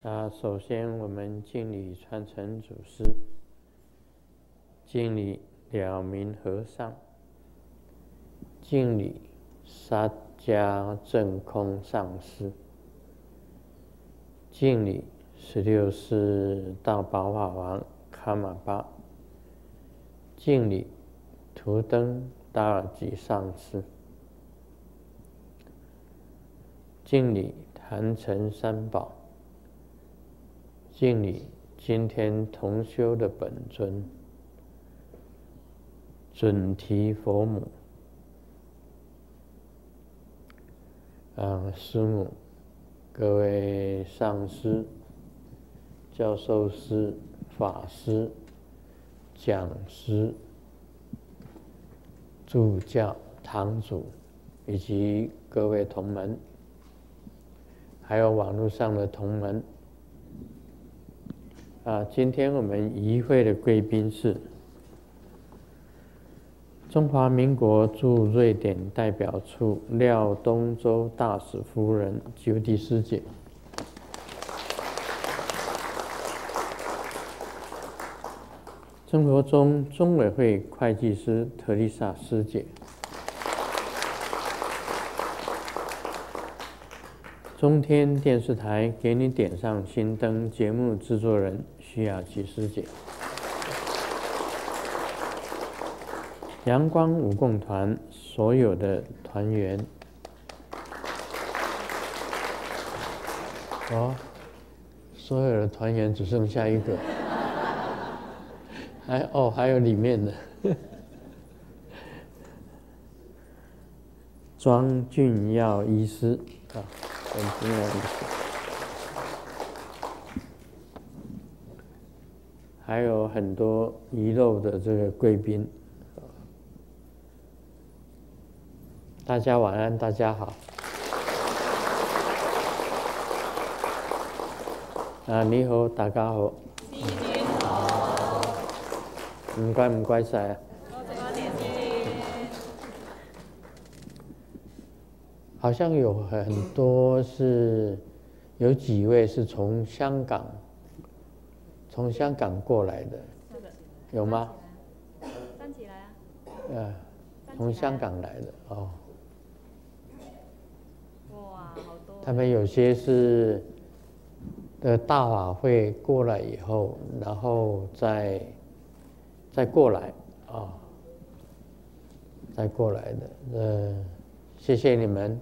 首先我们敬礼传承祖师，敬礼了明和尚，敬礼沙迦正空上师，敬礼16世大宝法王卡玛巴，敬礼图登达尔吉上师，敬礼坛城三宝，敬礼今天同修的本尊准提佛母，师母，各位上师、教授师、法师、讲师、助教、堂主，以及各位同门，还有网络上的同门。今天我们仪会的贵宾是中华民国驻瑞典代表处廖东洲大使夫人久迪师姐，生活中中委会会计师特丽莎师姐，中天电视台给你点上心灯节目制作人徐雅琪师姐，阳光五共团所有的团员，所有的团员只剩下一个，还有里面的庄俊耀医师庄俊耀医师，还有很多遗漏的这个贵宾。大家晚安，大家好。你好，大家好。新年好。唔該晒啊。好像有很多是，有几位是从香港过来的，有吗？ 站起来啊。 从香港来的哦。 哇，好多。 他们有些是大法会过来以后，然后再过来再过来的，谢谢你们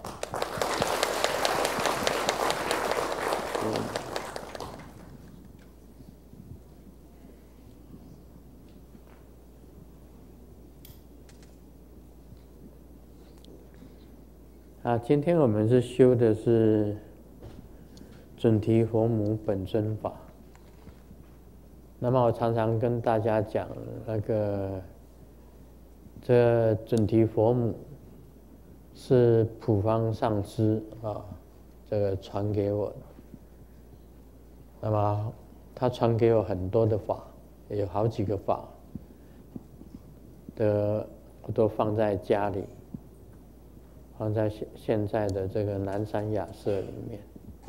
今天我们是修的是准提佛母本尊法。那么我常常跟大家讲这准提佛母是普方上师这个传给我的。那么他传给我很多的法，有好几个法我都放在家里，放在现在的这个南山雅舍里面，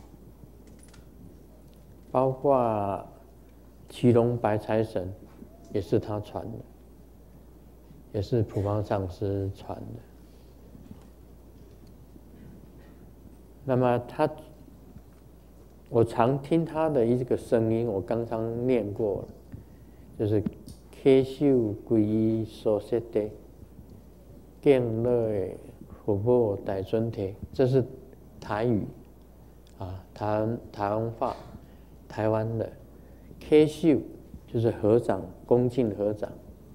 包括祁隆白财神也是他传的，也是普方上师传的。那么我常听他的一个声音，我刚刚念过了，就是K修皈依所摄地，敬乐佛波大尊提，这是台语台湾话，台湾的。K 修就是合掌，恭敬合掌。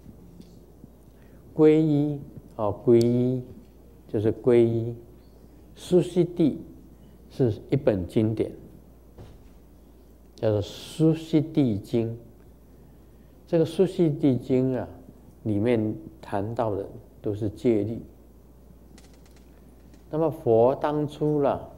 皈依皈依就是皈依。苏悉地是一本经典，叫做《苏悉地经》。这个《苏悉地经》里面谈到的都是戒律。那么佛当初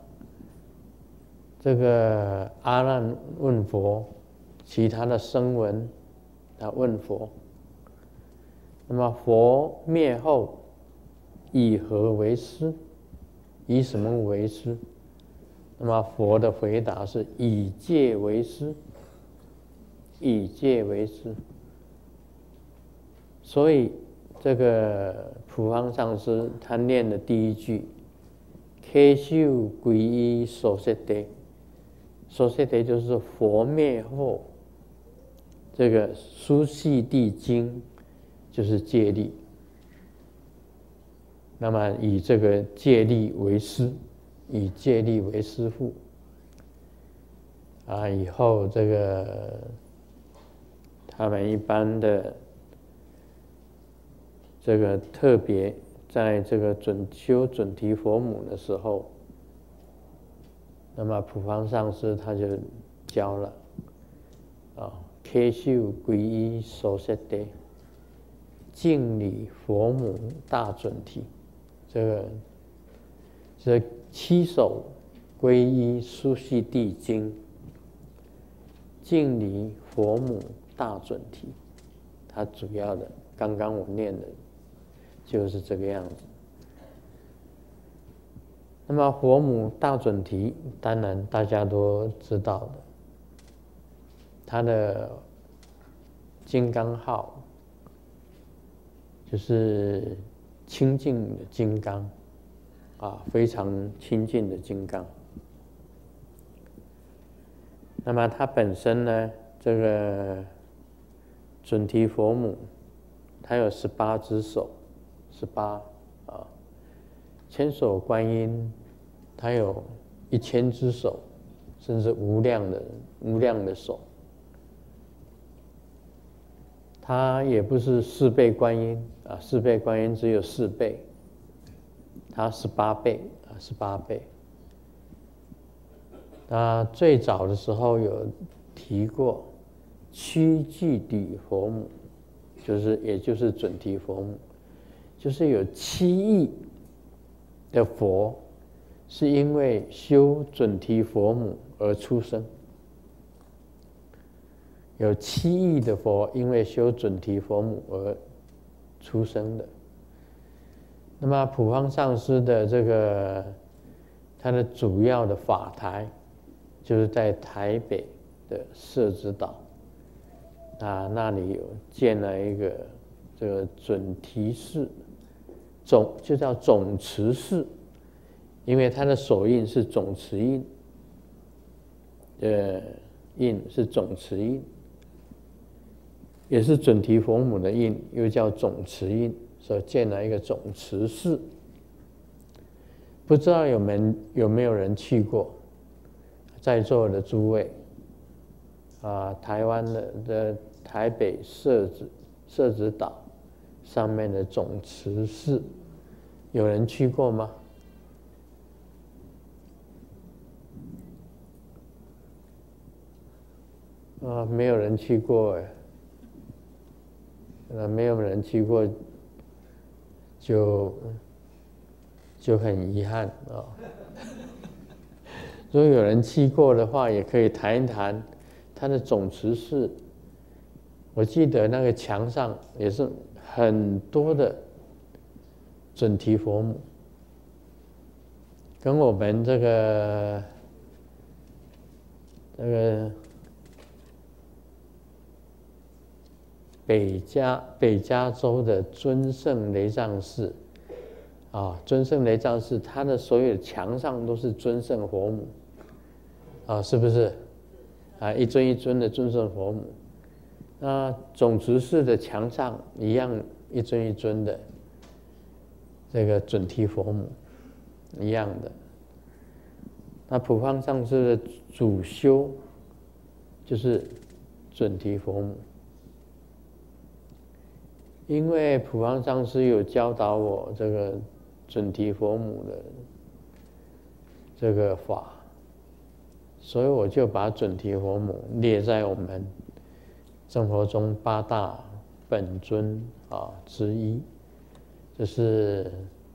这个阿难问佛，其他的声闻问佛，那么佛灭后以何为师？以什么为师？ 那么佛的回答是以戒为师，以戒为师。所以这个普方上师他念的第一句，K修皈依所摄地，所摄地就是佛灭后，这个苏悉地经就是戒律。那么以这个戒律为师，以戒律为师父，以后这个他们一般的这个特别在这个修准提佛母的时候，那么普方上师他就教了K修皈依所摄地，敬礼佛母大准提。这7首皈依苏悉地经，敬礼佛母大准提，它主要的刚刚我念的就是这个样子。那么佛母大准提，当然大家都知道的，它的金刚号就是清净的金刚，非常清净的金刚。那么它本身呢，这个准提佛母，它有18只手，18千手观音，它有1000只手，甚至无量的手。它也不是4倍观音，4倍观音只有4倍，它18倍，18倍。那最早的时候有提过七具底佛母，也就是准提佛母，就是有7亿的佛是因为修准提佛母而出生。有7亿的佛因为修准提佛母而出生的。那么普方上师的这个他的主要的法台，就是在台北的社子岛，那里有建了一个这个准提寺，就叫总持寺，因为他的手印是总持印，印是总持印。也是准提佛母的印，又叫总持印，所以建了一个总持寺。不知道有没有人去过？在座的诸位，台湾的台北社子岛上面的总持寺，有人去过吗？没有人去过哎。没有人去过，就很遗憾如果有人去过的话，也可以谈一谈他的总持寺。我记得那个墙上也是很多的准提佛母，跟我们这个北加州的尊胜雷藏寺，尊胜雷藏寺，它的所有墙上都是尊胜佛母，是不是？一尊一尊的尊胜佛母。那总持寺的墙上一样，一尊一尊的这个准提佛母，一样的。那普方上师的主修就是准提佛母。因为普方上师有教导我这个准提佛母的这个法，所以我就把准提佛母列在我们生活中8大本尊之一，就是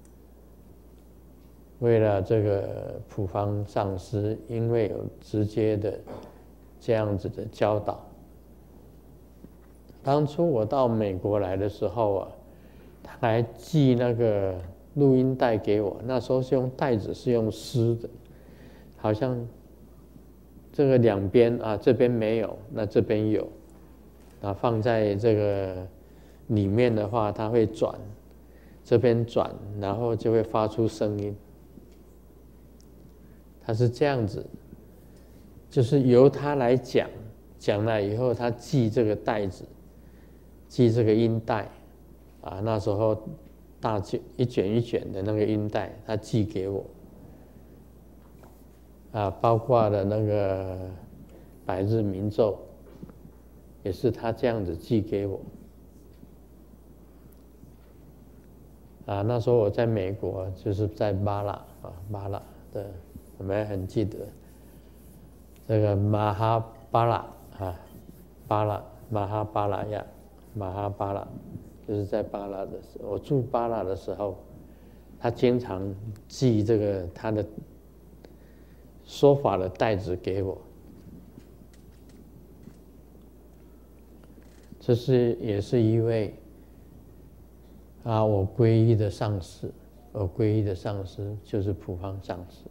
为了这个普方上师，因为有直接的这样子的教导。当初我到美国来的时候他还寄那个录音带给我，那时候是用袋子，是用湿的， 好像这个两边啊，这边没有，那这边有，啊，放在这个里面的话，它会转，这边转，然后就会发出声音。它是这样子，就是由它来讲，讲了以后，它记这个带子，记这个音带，啊，那时候一卷一卷的那个音带，它寄给我，啊，包括了那个百日明咒，也是他这样子寄给我。啊，那时候我在美国，就是在巴拉的，我们很记得这个马哈巴拉啊，马哈巴拉，就是在巴拉的时候，我住巴拉的时候，他经常寄这个他的说法的袋子给我。这也是一位啊，我皈依的上师，我皈依的上师就是普方上师。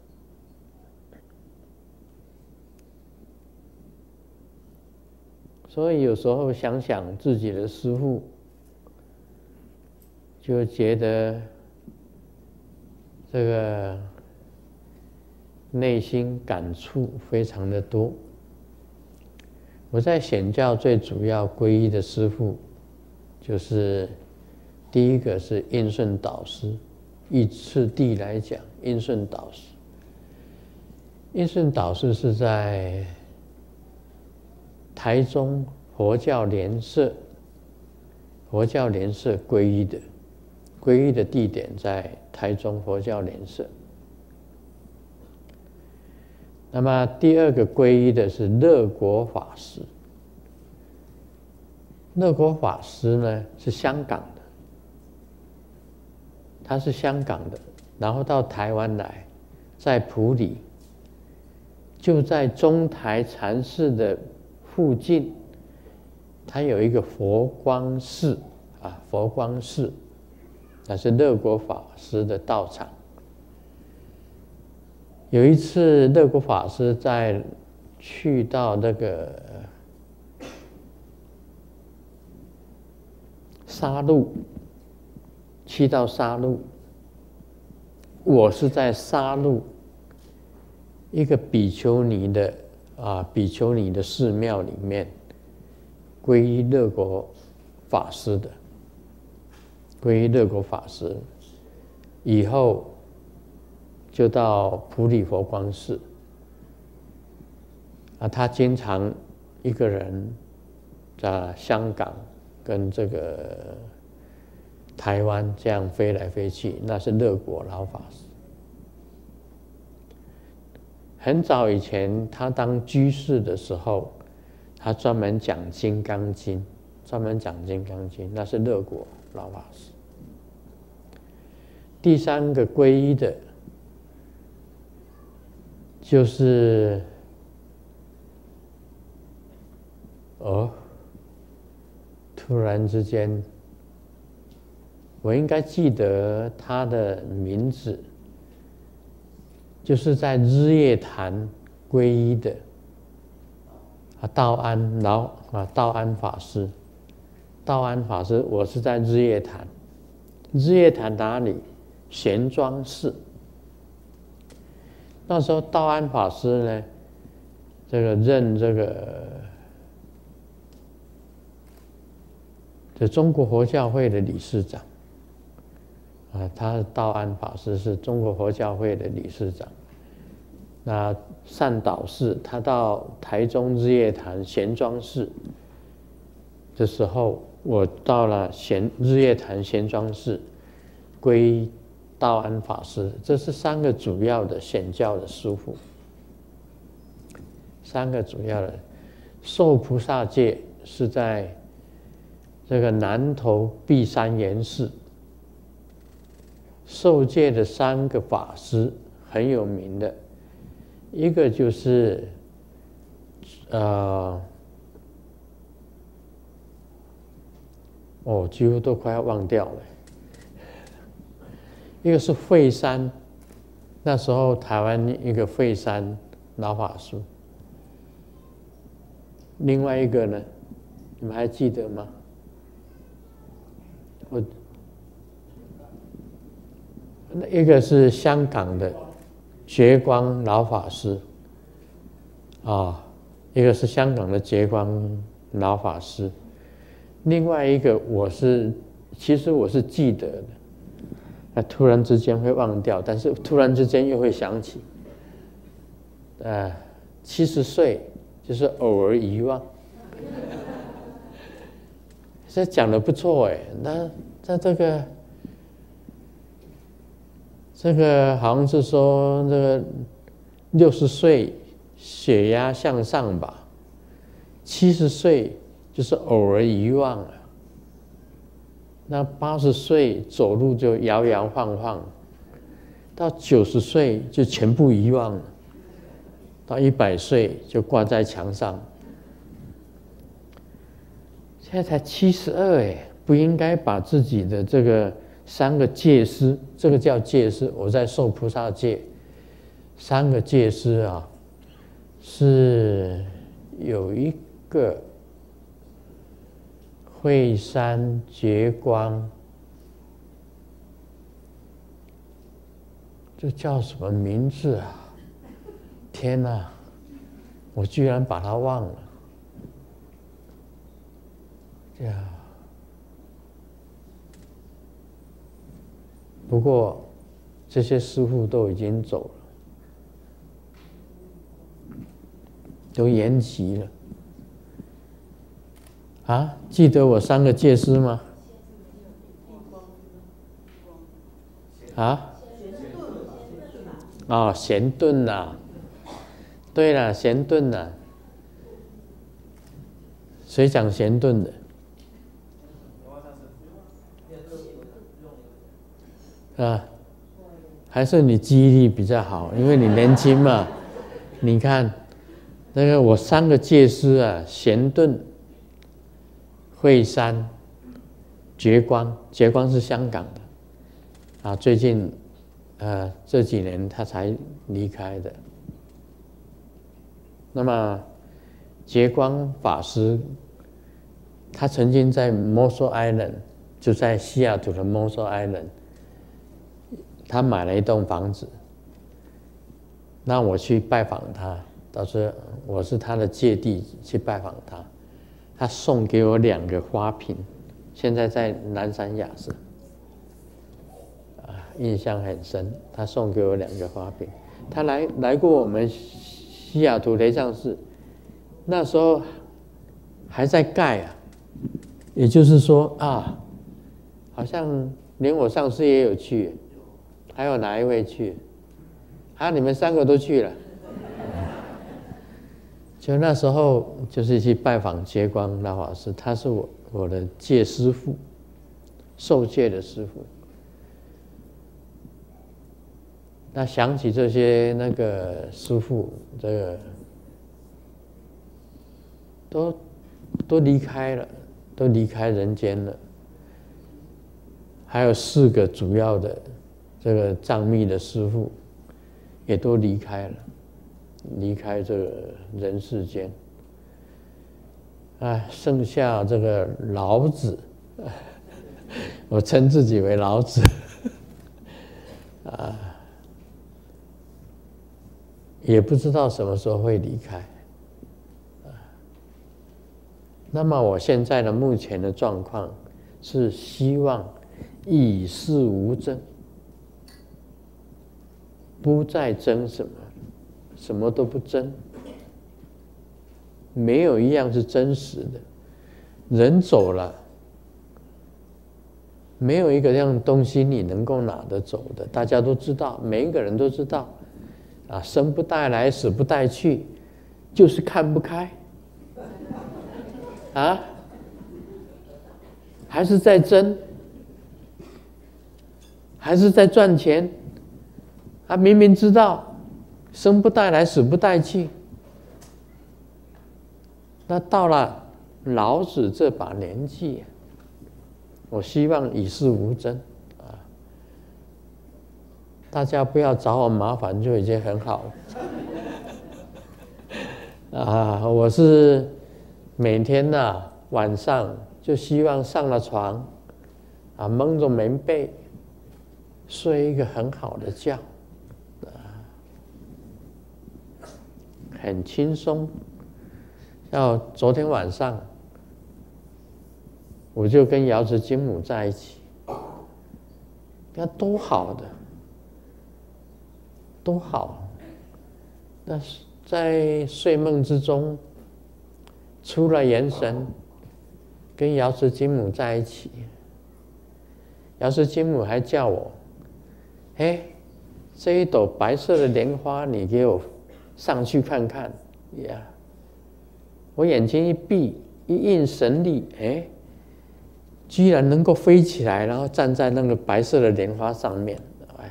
所以有时候想想自己的师父，就觉得这个内心感触非常的多。我在显教最主要皈依的师父，就是第一个是印顺导师，依次第来讲，印顺导师。印顺导师是在台中佛教联社皈依的，皈依的地点在台中佛教联社。那么第二个皈依的是乐国法师。乐国法师呢是香港的，他是香港的，然后到台湾来，在埔里，就在中台禅寺的附近，他有一个佛光寺啊，佛光寺，那是乐国法师的道场。有一次，乐国法师去到那个沙鹿，去到沙鹿，我是在沙鹿一个比丘尼的寺庙里面皈依乐国法师的，皈依乐国法师以后，就到埔里佛光寺啊，他经常一个人在香港跟这个台湾这样飞来飞去，那是乐国老法师。很早以前，他当居士的时候，他专门讲《金刚经》，那是乐国老法师。第三个皈依的，就是突然之间，我应该记得他的名字，就是在日月潭皈依的道安法师。道安法师，我是在日月潭。日月潭哪里？玄奘寺。那时候道安法师呢，任中国佛教会的理事长啊，道安法师是中国佛教会的理事长。那善导寺，他到台中日月潭玄奘寺的时候，我到了日月潭玄奘寺皈依道安法师。这是三个主要的显教的师父，三个主要的。受菩萨戒是在这个南投碧山岩寺。受戒的三个法师很有名的，一个就是几乎都快要忘掉了。一个是惠山那时候台湾一个惠山老法师，另外一个呢，你们还记得吗？一个是香港的觉光老法师，一个是香港的觉光老法师，另外一个其实我是记得的，突然之间会忘掉，但是突然之间又会想起。70岁就是偶尔遗忘，这讲的不错哎。那这个好像是说这个60岁血压向上吧，70岁就是偶尔遗忘了，那80岁走路就摇摇晃晃，到90岁就全部遗忘了，到100岁就挂在墙上。现在才72哎，不应该把自己的这个3个戒师，这个叫戒师，我在受菩萨戒。3个戒师啊，是有一个惠山觉光，这叫什么名字啊？天哪，我居然把它忘了。不过这些师父都已经走了，都延期了。记得我3个戒师吗？贤顿呐，对了，贤顿呐，谁讲贤顿的？还是你记忆力比较好，因为你年轻嘛。你看，那个我3个戒师啊，贤顿、惠山、觉光，觉光是香港的，最近这几年他才离开的。那么觉光法师，他曾经在 Marshall Island， 就在西雅图的 Marshall Island。他买了一栋房子，让我去拜访他。到时候我是他的戒弟去拜访他，他送给我2个花瓶，现在在南山雅舍，印象很深。他送给我2个花瓶，他来过我们西雅图雷藏寺，那时候还在盖也就是说好像连我上次也有去。还有哪一位去？你们3个都去了。就那时候就是去拜访觉光老法师，他是我的戒师父，受戒的师父。那想起这些那个师父，这个都离开了，都离开人间了。还有4个主要的这个藏密的师父也都离开了，离开这个人世间。剩下这个老子，我称自己为老子，也不知道什么时候会离开。那么我现在的目前的状况是希望以事无争，不再争什么，什么都不争，没有一样是真实的。人走了，没有一个样东西你能够拿得走的，大家都知道，每一个人都知道，生不带来，死不带去，就是看不开，还是在争，还是在赚钱。明明知道生不带来，死不带去，那到了老子这把年纪，我希望以事无争大家不要找我麻烦就已经很好了。我是每天晚上就希望上了床蒙着棉被睡一个很好的觉，很轻松。昨天晚上我就跟瑶池金母在一起，那多好的，多好！那是在睡梦之中，出了元神，跟瑶池金母在一起。瑶池金母还叫我，这一朵白色的莲花，你给我上去看看呀！我眼睛一闭，一应神力，居然能够飞起来，然后站在那个白色的莲花上面，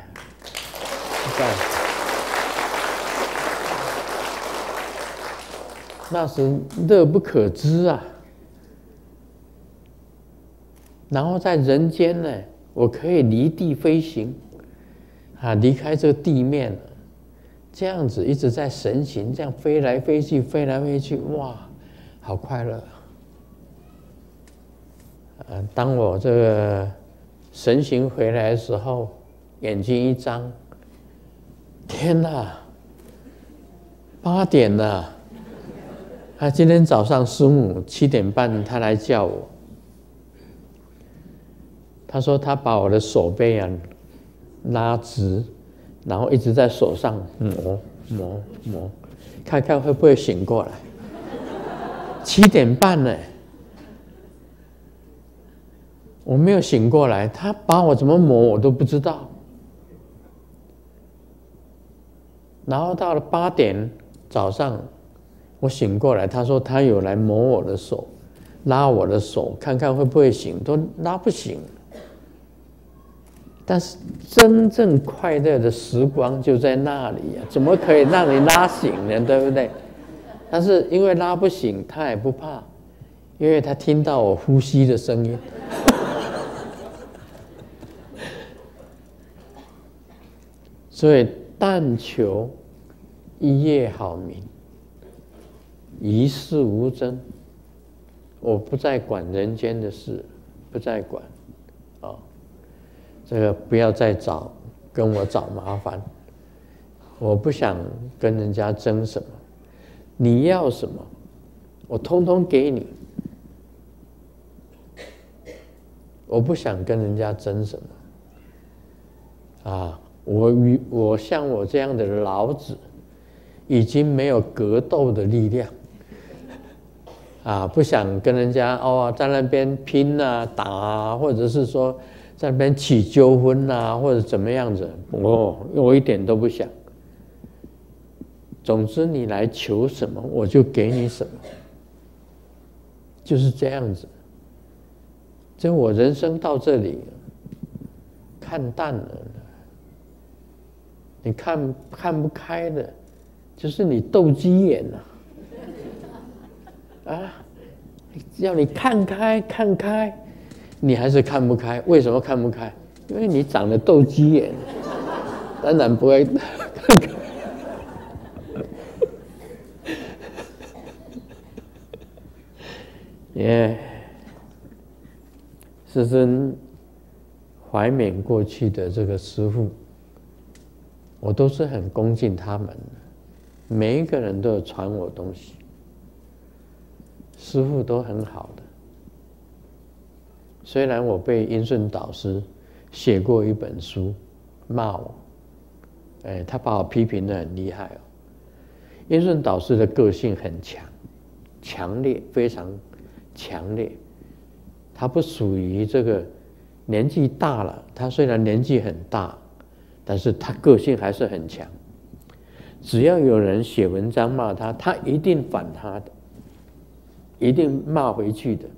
那是乐不可支啊！然后在人间呢，我可以离地飞行，离开这个地面，这样子一直在神行，这样飞来飞去，飞来飞去，哇，好快乐！当我这个神行回来的时候，眼睛一张，天哪，8点了！今天早上师母7点半，他来叫我，他说他把我的手背拉直，然后一直在手上磨，看看会不会醒过来。7点半呢，我没有醒过来，他把我怎么磨我都不知道。然后到了8点早上，我醒过来，他说他有来磨我的手，拉我的手，看看会不会醒，都拉不醒。但是真正快乐的时光就在那里怎么可以让你拉醒呢？对不对？但是因为拉不醒，他也不怕，因为他听到我呼吸的声音。所以但求一夜好眠，一事无争。我不再管人间的事，不再管这个不要再跟我找麻烦。我不想跟人家争什么，你要什么，我通通给你。我不想跟人家争什么我像我这样的老子，已经没有格斗的力量不想跟人家在那边拼打或者是说在那边起纠纷或者怎么样子，我一点都不想。总之你来求什么，我就给你什么，就是这样子。就我人生到这里，看淡了。你看不开的，就是你斗鸡眼要你看开，你还是看不开。为什么看不开？因为你长了斗鸡眼，当然不会看开。师尊怀缅过去的这个师父，我都是很恭敬他们的，每一个人都有传我东西，师父都很好的。虽然我被英顺导师写过一本书骂我，他把我批评得很厉害英顺导师的个性很强烈，非常强烈。他不属于这个年纪大了，他虽然年纪很大，但是他个性还是很强。只要有人写文章骂他，他一定反他的，一定骂回去的。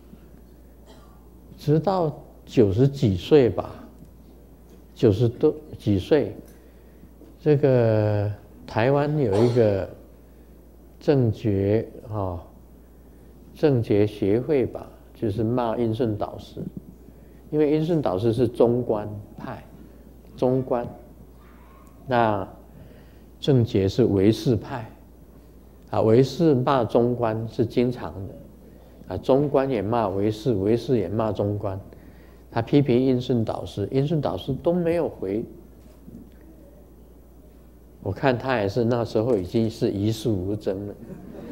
直到90几岁吧，90多几岁，这个台湾有一个正觉协会吧，就是骂英顺导师，因为英顺导师是中观派，中观那正觉是唯识派，唯识骂中观是经常的，中观也骂唯识，唯识也骂中观。他批评印顺导师，印顺导师都没有回。我看他也是那时候已经是一事无争了，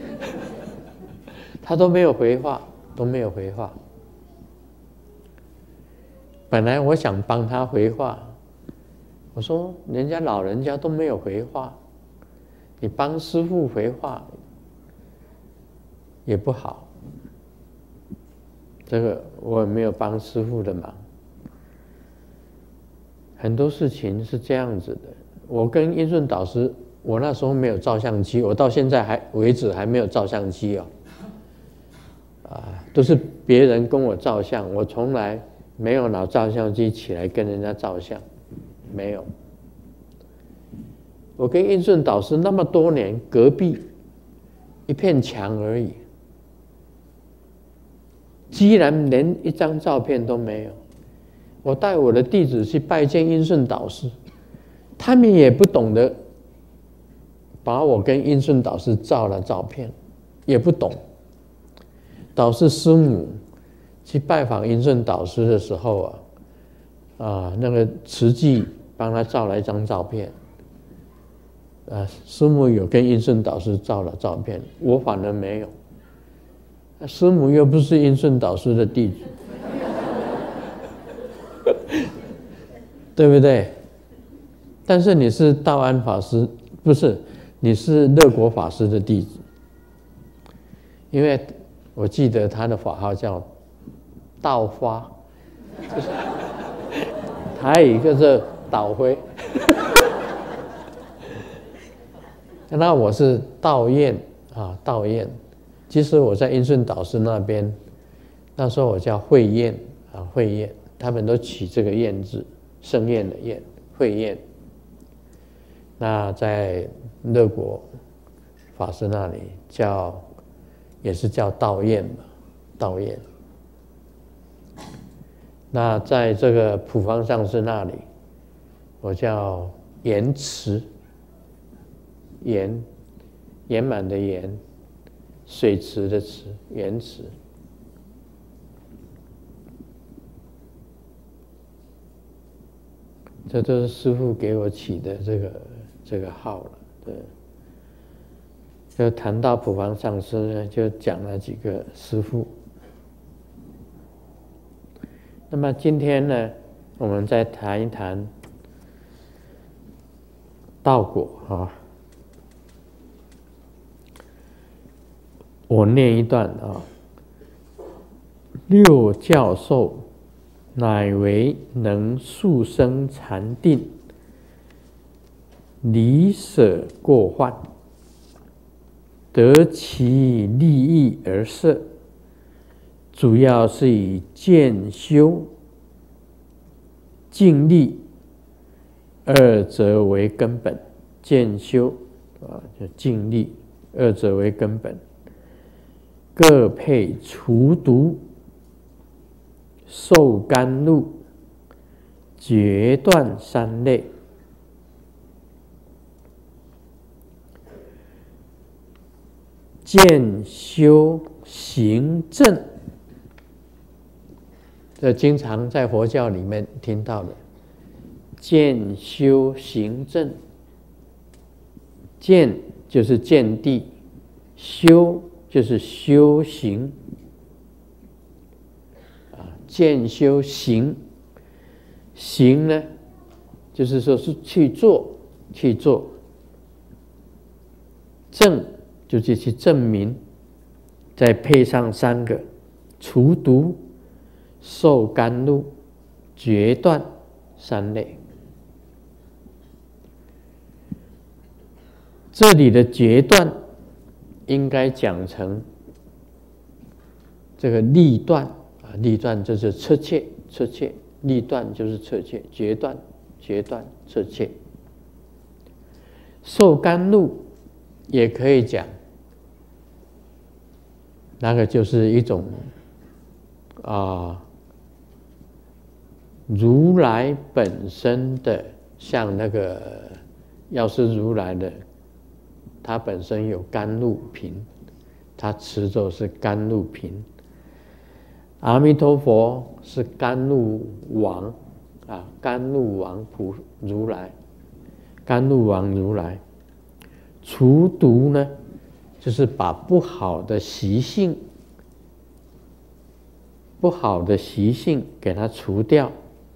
他都没有回话，都没有回话。本来我想帮他回话，我说人家老人家都没有回话，你帮师父回话也不好。这个我也没有帮师父的忙。很多事情是这样子的。我跟印顺导师，我那时候没有照相机，我到现在为止还没有照相机哦。都是别人跟我照相，我从来没有拿照相机起来跟人家照相，没有。我跟印顺导师那么多年，隔壁一片墙而已，居然连一张照片都没有。我带我的弟子去拜见印顺导师，他们也不懂得把我跟印顺导师照了照片，也不懂。导师师母去拜访印顺导师的时候那个慈济帮他照了一张照片，师母有跟印顺导师照了照片，我反而没有。师母又不是印顺导师的弟子，对不对？但是你是道安法师，不是，你是乐国法师的弟子，因为我记得他的法号叫道花，就是台语叫做道辉。那我是道彦道彦。其实我在印顺导师那边，那时候我叫慧彦慧彦，他们都取这个彦字，盛宴的宴，慧彦。那在乐国法师那里也是叫道彦嘛，道彦。那在这个普方上师那里，我叫圆池，圆满的圆，水池的池，圆池。这都是师父给我起的这个号了，对。就谈到普方上师呢，就讲了几个师父。那么今天呢，我们再谈一谈道果我念一段六教授乃为能速生禅定，离舍过患，得其利益而设，主要是以渐修、静力二者为根本。渐修就静力二者为根本，各配除毒、受甘露、决断三类。渐修行正，这经常在佛教里面听到的。渐修行正，渐就是见地，修就是修行渐修行，行呢，就是说是去做，正就是去证明，再配上三个：除毒、受甘露、决断三类。这里的决断应该讲成这个立断立断就是彻切，立断就是彻切，决断彻切。受甘露也可以讲，那个就是一种如来本身的，像那个要是如来的，他本身有甘露瓶，他持咒是甘露瓶。阿弥陀佛是甘露王啊，甘露王如来，甘露王如来。除毒呢，就是把不好的习性给它除掉。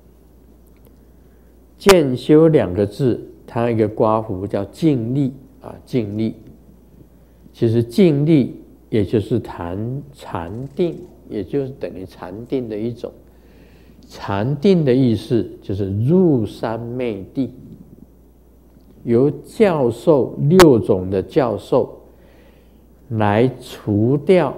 渐修2个字，它一个刮胡叫静力啊，静力。其实静力也就是禅定，也就是等于禅定的一种。禅定的意思就是入三昧地，由教授6种的教授来除掉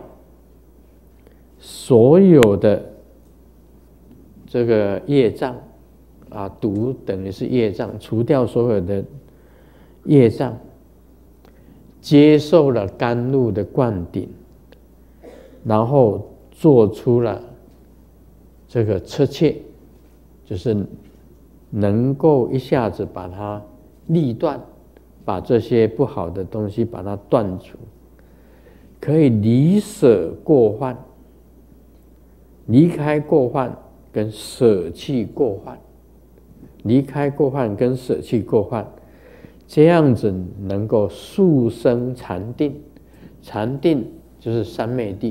所有的这个业障啊，毒等于是业障，除掉所有的业障，接受了甘露的灌顶，然后做出了这个车切，就是能够一下子把它立断，把这些不好的东西把它断除，可以离舍过患，离开过患跟舍弃过患，离开过患跟舍弃过患，这样子能够速生禅定。禅定就是三昧地。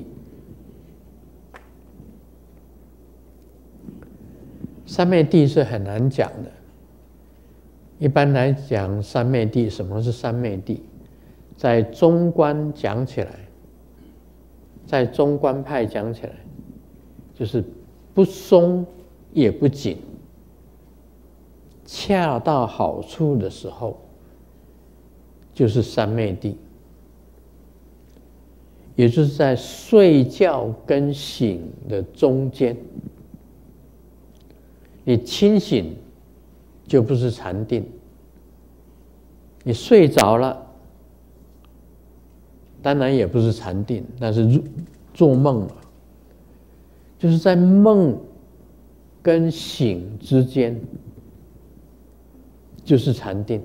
三昧地是很难讲的。一般来讲，三昧地，什么是三昧地？在中观讲起来，在中观派讲起来，就是不松也不紧，恰到好处的时候，就是三昧地。也就是在睡觉跟醒的中间。你清醒就不是禅定，你睡着了，当然也不是禅定，但是做梦了，就是在梦跟醒之间，就是禅定。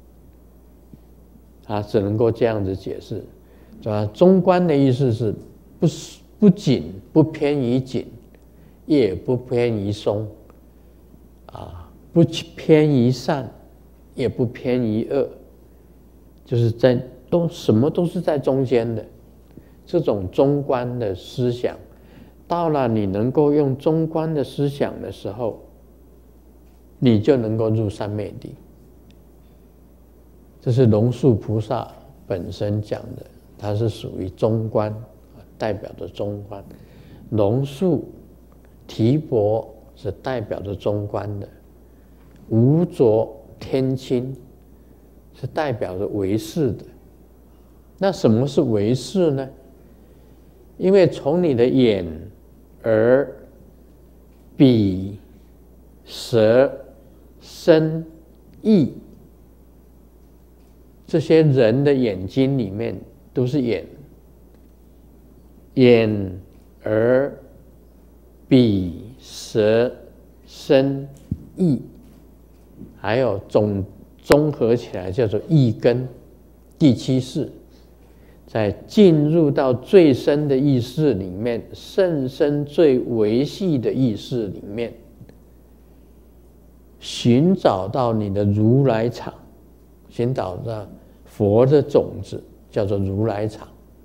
只能够这样子解释。中观的意思是不紧，不偏于紧，也不偏于松。不偏于善，也不偏于恶，就是什么都是在中间的。这种中观的思想，到了你能够用中观的思想的时候，你就能够入三昧地。这是龙树菩萨本身讲的，它是属于中观，代表着中观。龙树、提婆是代表着中观的。无着、天亲是代表着唯识的。那什么是唯识呢？因为从你的眼、耳、鼻、舌、身、意，这些人的眼睛里面都是眼、耳、鼻、舌、身、意。还有综合起来叫做意根，第7识，在进入到最深的意识里面，甚深最维系的意识里面，寻找到你的如来场，寻找到佛的种子，叫做如来场。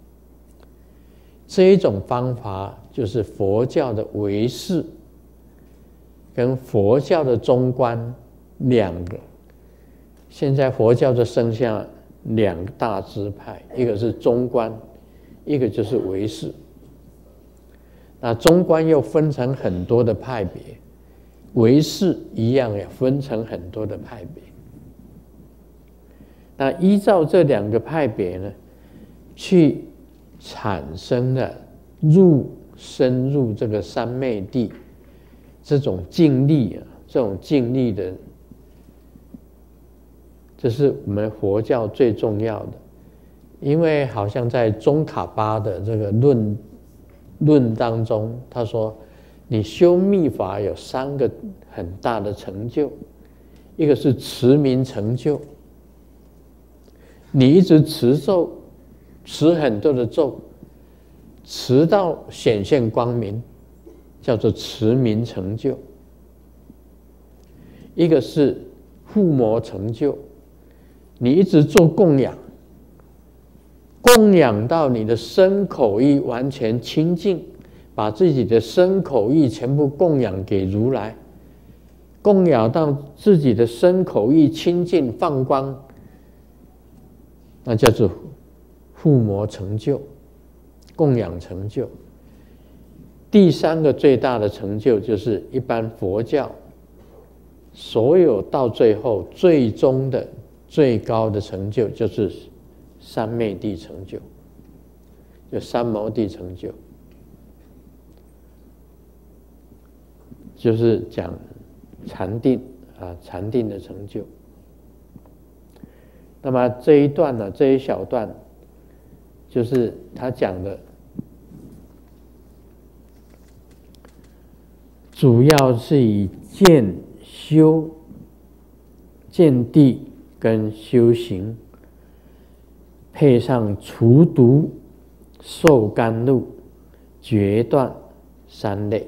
这一种方法就是佛教的唯识跟佛教的中观2个。现在佛教的生下2个大支派，一个是中观，一个就是唯识。那中观又分成很多的派别，唯识一样也分成很多的派别。那依照这2个派别呢，去产生了深入这个三昧地这种静力这种静力的，这是我们佛教最重要的。因为好像在宗喀巴的这个论当中，他说你修密法有3个很大的成就，一个是持名成就， 你一直持咒，持很多的咒，持到显现光明，叫做持明成就。一个是护摩成就，你一直做供养，供养到你的身口意完全清净，把自己的身口意全部供养给如来，供养到自己的身口意清净放光，那叫做护摩成就，供养成就。第三个最大的成就，就是一般佛教所有到最后最终的最高的成就，就是三昧地成就，就三摩地成就，就是讲禅定啊，禅定的成就。那么这一段呢，这一小段，就是他讲的，主要是以见修、见地跟修行，配上除毒、受甘露、决断三类，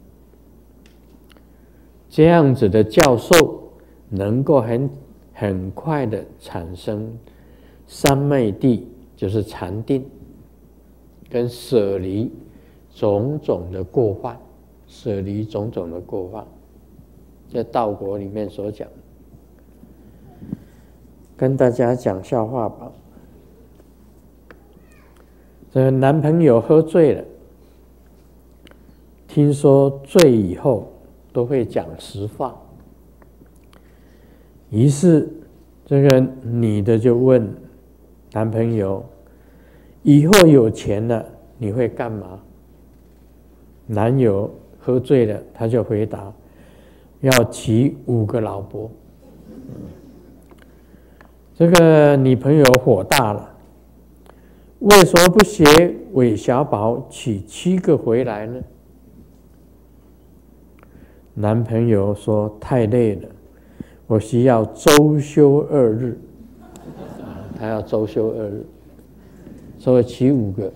这样子的教授能够很快的产生三昧地，就是禅定，跟舍离种种的过患，舍离种种的过患，在道国里面所讲。跟大家讲笑话吧。这个男朋友喝醉了，听说醉以后都会讲实话，于是这个女的就问男朋友：“以后有钱了，你会干嘛？”男友喝醉了，他就回答：“要娶5个老婆。”这个女朋友火大了，为什么不学韦小宝娶7个回来呢？男朋友说：“太累了，我需要周休2日。”他要周休2日，所以娶5个。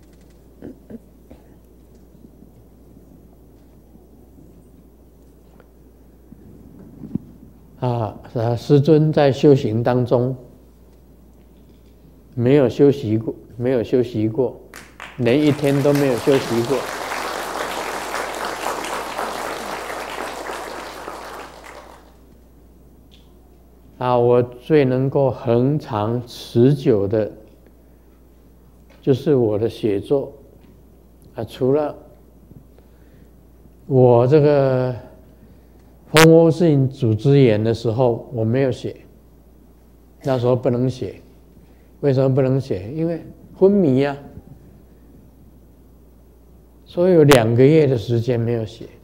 师尊在修行当中没有休息过，连1天都没有休息过。我最能够恒长持久的，就是我的写作。除了我这个蜂窝性组织炎的时候，我没有写，那时候不能写。为什么不能写？因为昏迷啊，所以有2个月的时间没有写。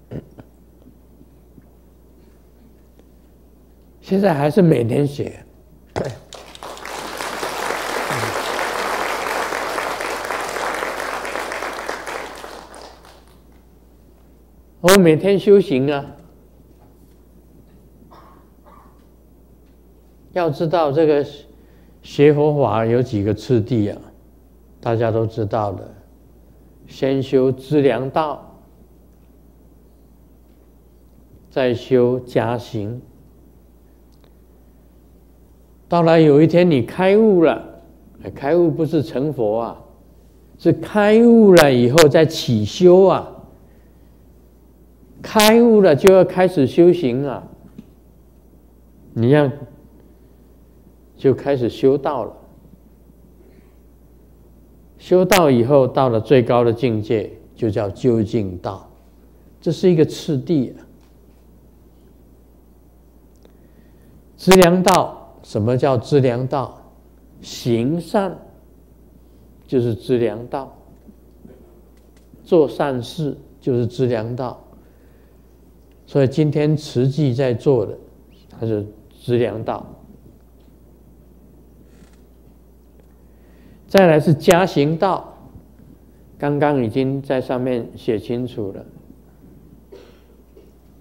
现在还是每天写。我每天修行啊。要知道这个学佛法有几个次第啊，大家都知道的。先修资粮道，再修加行。到了有一天你开悟了，开悟不是成佛啊，是开悟了以后再起修啊。开悟了就要开始修行啊，你要就开始修道了。修道以后，到了最高的境界，就叫究竟道，这是一个次第啊。资粮道，什么叫资粮道？行善就是资粮道，做善事就是资粮道。所以今天慈济在做的，它是资粮道。再来是加行道，刚刚已经在上面写清楚了。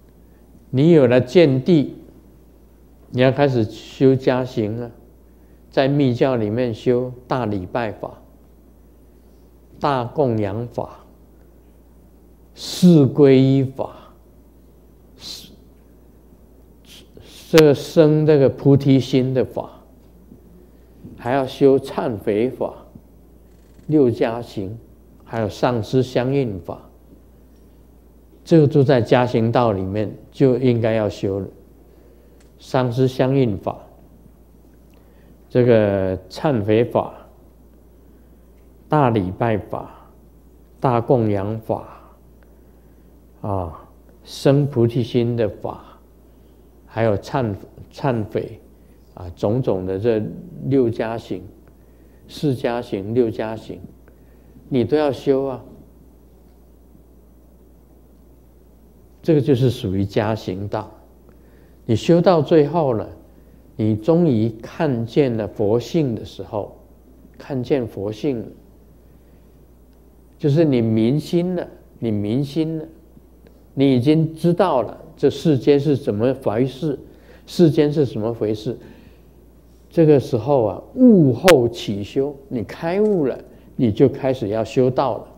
你有了见地，你要开始修加行啊。 在密教里面修大礼拜法、大供养法、四皈依法，生这个菩提心的法，还要修忏悔法、六加行，还有上师相应法。这个都在加行道里面就应该要修了。上师相应法，这个忏悔法、大礼拜法、大供养法啊，生菩提心的法，还有忏悔啊，种种的这六加行、四加行、六加行，你都要修啊。这个就是属于加行道。你修到最后了，你终于看见了佛性的时候，看见佛性了，就是你明心了，你明心了，你已经知道了这世间是怎么回事，世间是什么回事。这个时候啊，悟后起修，你开悟了，你就开始要修道了。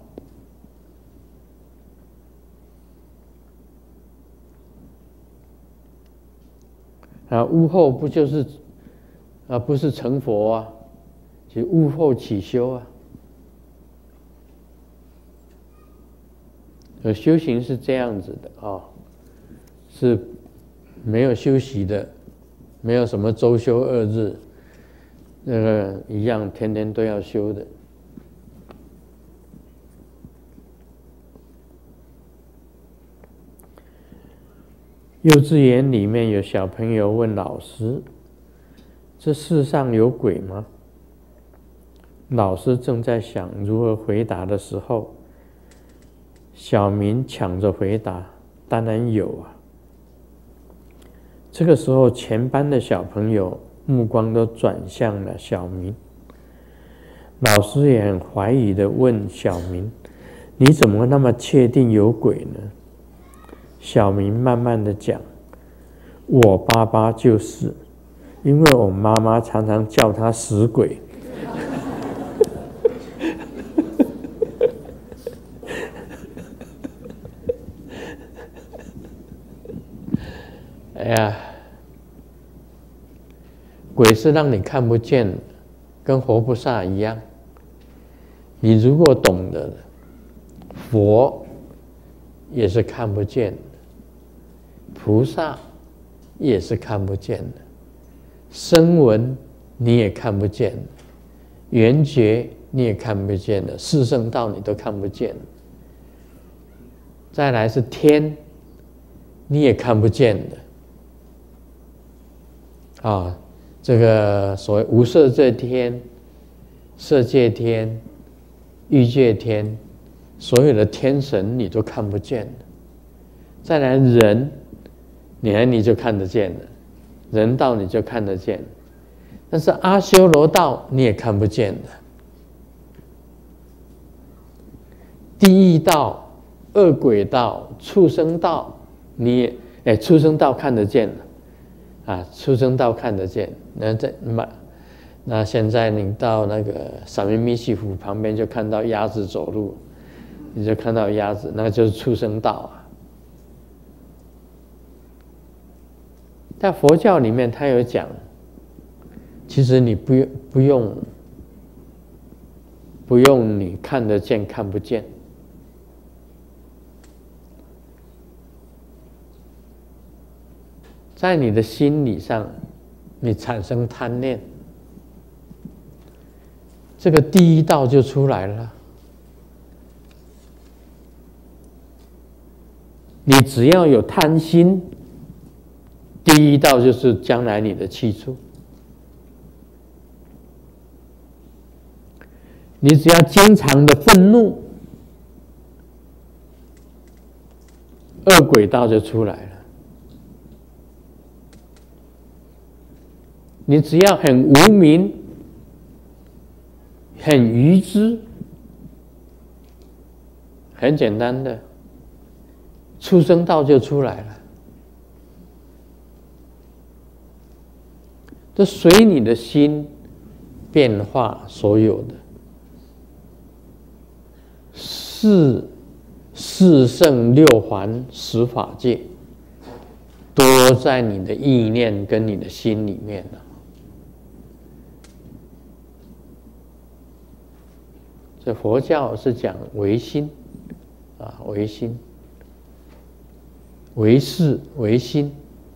啊，悟后不就是不是成佛啊？其实悟后起修啊。修行是这样子的啊，是没有休息的，没有什么周休2日，那个一样天天都要修的。幼稚园里面有小朋友问老师：“这世上有鬼吗？”老师正在想如何回答的时候，小明抢着回答：“当然有啊！”这个时候，全班的小朋友目光都转向了小明。老师也很怀疑地问小明：“你怎么那么确定有鬼呢？”小明慢慢的讲：“我爸爸就是，因为我妈妈常常叫他死鬼。”哎呀，鬼是让你看不见的，跟活菩萨一样。你如果懂得，佛也是看不见的，菩萨也是看不见的，声闻你也看不见的，缘觉你也看不见的，四圣道你都看不见的。再来是天，你也看不见的。啊，这个所谓无色界天、色界天、欲界天，所有的天神你都看不见的。再来人，你就看得见了，人道你就看得见，但是阿修罗道你也看不见的。地狱道、恶鬼道、畜生道，你也畜生道看得见了。啊，畜生道看得见，那现在你到那个萨弥密西湖旁边就看到鸭子走路，你就看到鸭子，那就是畜生道啊。在佛教里面，他有讲，其实你不用你看得见看不见。在你的心理上，你产生贪念，这个第一道就出来了。你只要有贪心，第一道就是将来你的去处。你只要经常的愤怒，恶鬼道就出来了。你只要很无明、很愚痴，很简单的，畜生道就出来了。这随你的心变化所有的。四圣六环十法界，都在你的意念跟你的心里面了。这佛教是讲唯心啊，唯心，唯识唯心，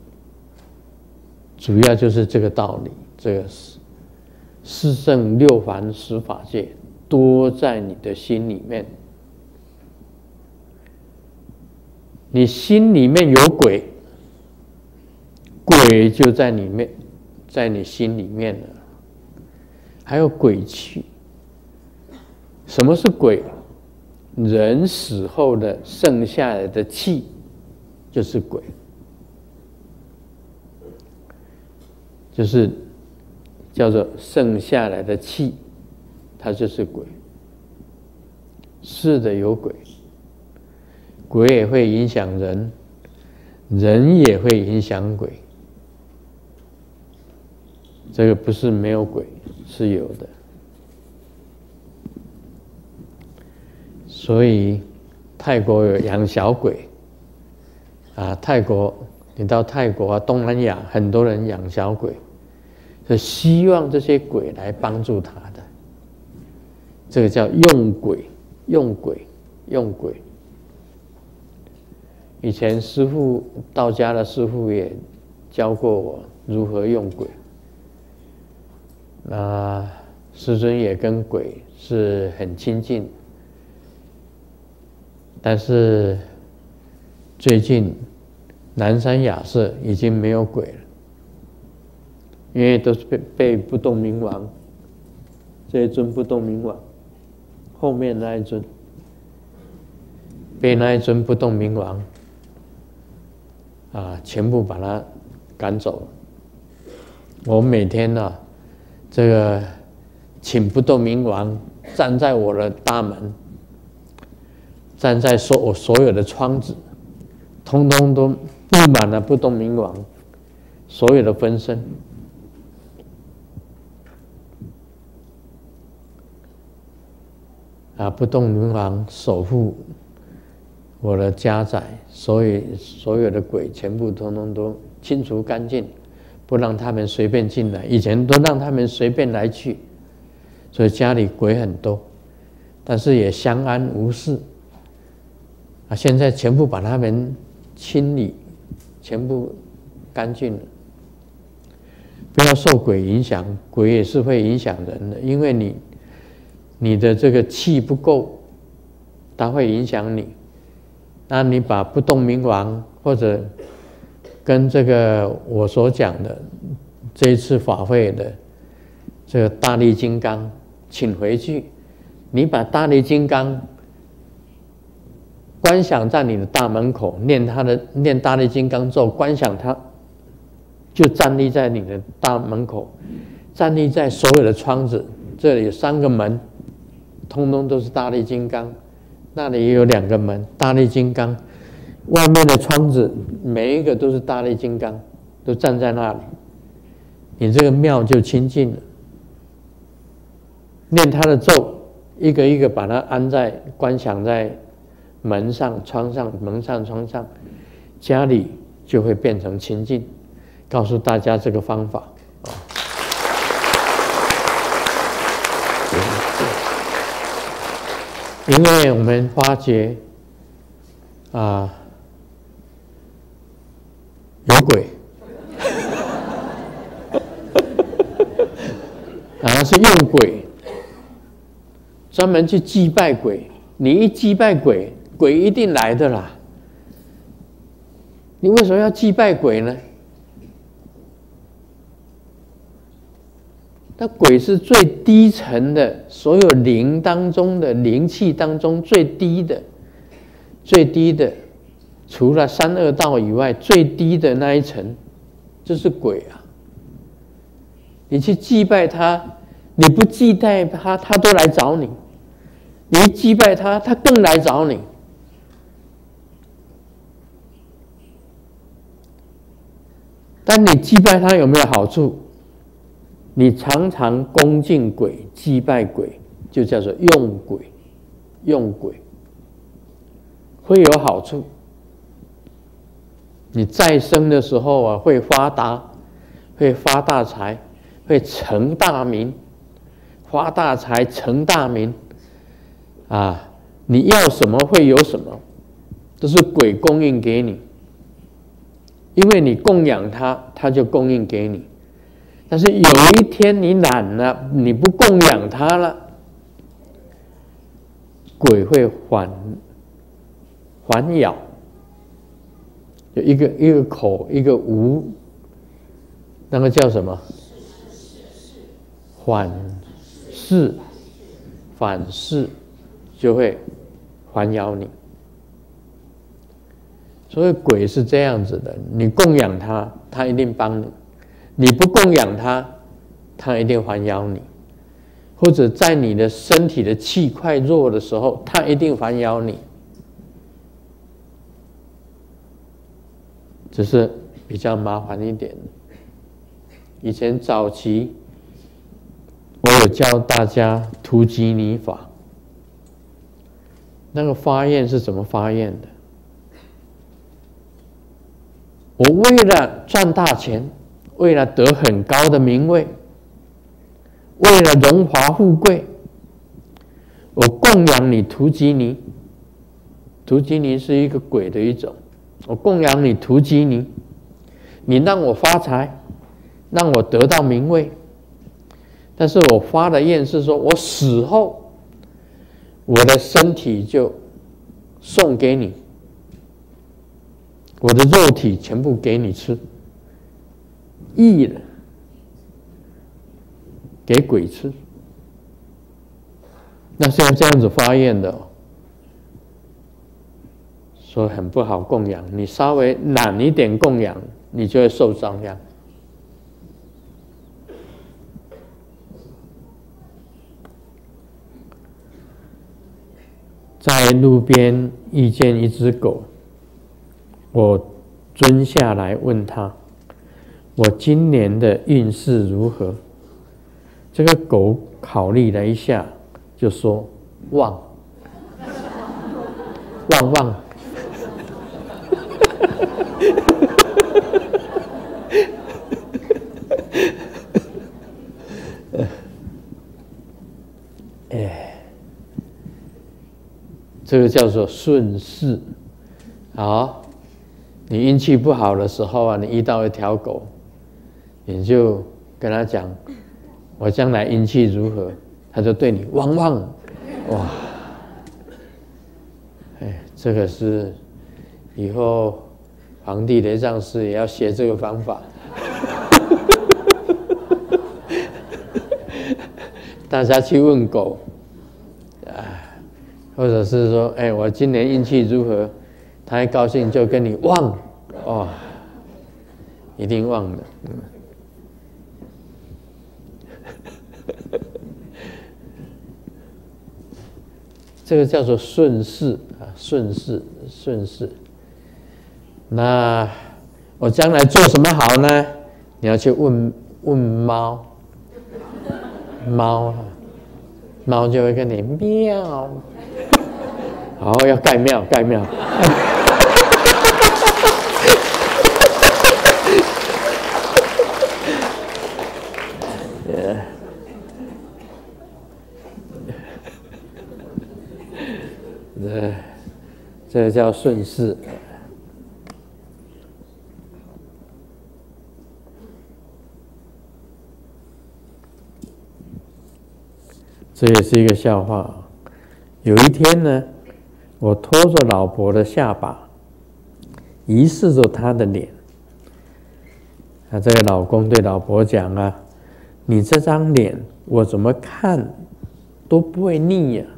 主要就是这个道理。这个四圣六凡十法界多在你的心里面，你心里面有鬼，鬼就在里面，在你心里面了。还有鬼气。什么是鬼？人死后的剩下来的气就是鬼，就是叫做剩下来的气，它就是鬼。是的，有鬼，鬼也会影响人，人也会影响鬼。这个不是没有鬼，是有的。所以泰国有养小鬼啊，泰国你到泰国啊，东南亚很多人养小鬼，是希望这些鬼来帮助他的。这个叫用鬼，用鬼，用鬼。以前师父道家的师父也教过我如何用鬼。那师尊也跟鬼是很亲近。但是最近南山雅舍已经没有鬼了，因为都是被不动明王这一尊不动明王后面那一尊被那一尊不动明王全部把他赶走了。我每天这个请不动明王站在我的大门，站在我所有的窗子，通通都布满了不动明王所有的分身。不动明王守护我的家宅，所有的鬼全部通通都清除干净，不让他们随便进来。以前都让他们随便来去，所以家里鬼很多，但是也相安无事。现在全部把他们清理，全部干净了。不要受鬼影响，鬼也是会影响人的，因为你的这个气不够，它会影响你。那你把不动明王或者跟这个我所讲的这一次法会的这个大力金刚请回去，你把大力金刚观想在你的大门口，念大力金刚咒，观想它就站立在你的大门口，站立在所有的窗子，这里有3个门，通通都是大力金刚，那里也有2个门，大力金刚，外面的窗子每一个都是大力金刚，都站在那里，你这个庙就清净了。念他的咒，一个一个把它安在观想在门上、窗上、门上、窗上，家里就会变成清净。告诉大家这个方法。因为我们发觉有鬼，是用鬼，专门去祭拜鬼。你一祭拜鬼，鬼一定来的啦。你为什么要祭拜鬼呢？那鬼是最低层的，所有灵当中的灵气当中最低的，除了三恶道以外，最低的那一层就是鬼啊。你去祭拜他，你不祭拜他，他都来找你；你一祭拜他，他更来找你。但你祭拜他有没有好处？ 你常常恭敬鬼、祭拜鬼，就叫做用鬼，用鬼会有好处。你再生的时候啊，会发达，会发大财，会成大名，发大财成大名啊！你要什么会有什么，都是鬼供应给你，因为你供养他，他就供应给你。但是有一天你懒了，你不供养他了，鬼会还咬。有一个口，一个无，那个叫什么？反噬就会还咬你。所以鬼是这样子的，你供养他，他一定帮你；你不供养他，他一定还咬你。或者在你的身体的气快弱的时候，他一定还咬你。只是比较麻烦一点。以前早期，我有教大家图吉尼法，那个发愿是怎么发愿的？我为了赚大钱，为了得很高的名位，为了荣华富贵，我供养你图吉尼。图吉尼是一个鬼的一种。我供养你图吉尼，你让我发财，让我得到名位，但是我发的愿是说，我死后，我的身体就送给你，我的肉体全部给你吃，义了，给鬼吃，那是要这样子发愿的哦。所以很不好供养，你稍微懒一点供养，你就会受伤殃。在路边遇见一只狗，我蹲下来问他：“我今年的运势如何？”这个狗考虑了一下，就说：“旺，旺旺。”这个叫做顺势。好，你运气不好的时候啊，你遇到一条狗，你就跟他讲：“我将来运气如何？”他就对你汪汪，哇！这个是以后皇帝雷藏师也要学这个方法。大家去问狗，或者是说，我今年运气如何？他一高兴就跟你旺，哦，一定旺的。这个叫做顺势啊，顺势。那我将来做什么好呢？你要去问猫，猫就会跟你喵。好，要盖庙。这个叫顺势。这也是一个笑话。有一天呢，我拖着老婆的下巴，疑视着她的脸。这个老公对老婆讲啊：“你这张脸，我怎么看都不会腻呀。”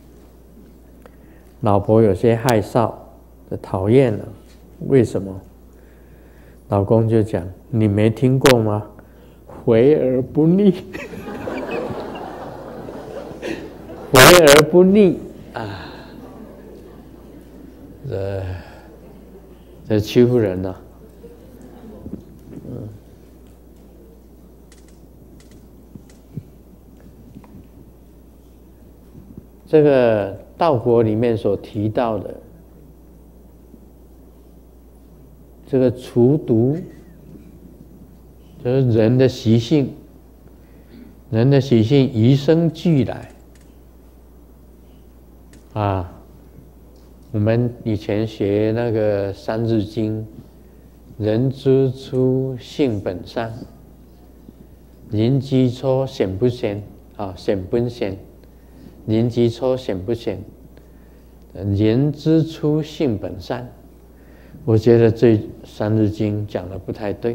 老婆有些害臊，讨厌了。为什么？老公就讲：“你没听过吗？回而不腻。”回而不腻啊！这欺负人呐！ 这个道国里面所提到的这个除毒，就是人的习性，人的习性与生俱来啊。我们以前学那个《三字经》，人之初，性本善，人之初，性不善啊，性本善。人之初，性不善。人之初，性本善。我觉得这《三字经》讲的不太对。